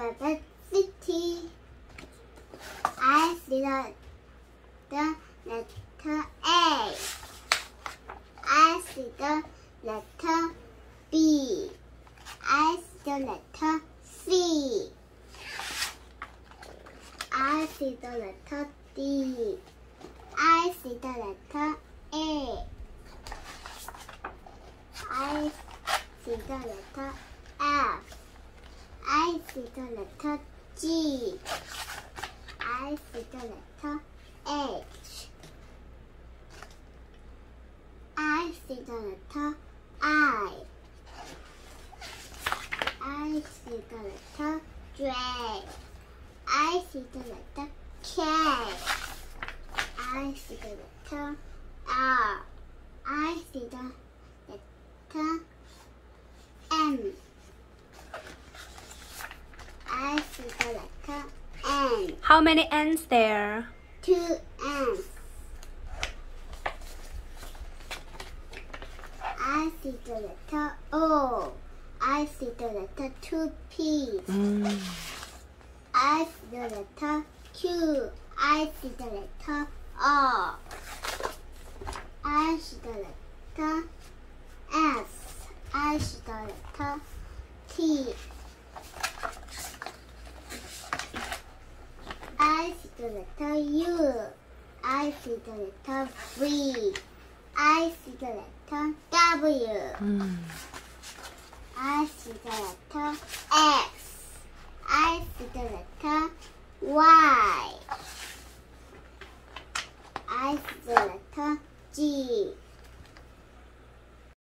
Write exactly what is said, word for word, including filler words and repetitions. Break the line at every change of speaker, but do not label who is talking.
alphabet city. I see the, the letter A. I see the letter B. I see the letter C. I see the letter D. I see the letter A. I see the letter F. I see the letter G. I see the letter H. I see the letter I. I see the letter J. I see the letter K. I see the letter R. I see the letter M. I see the letter N.
How many N's there?
Two N's. I see the letter O. I see the letter two P's.
Mm.
I see the letter Q. I see the letter R. I see the letter S. I see the letter T. I see the letter U. I see the letter V. I see the letter W.
Mm.
I see the letter X. I see the letter Y. I see the letter G.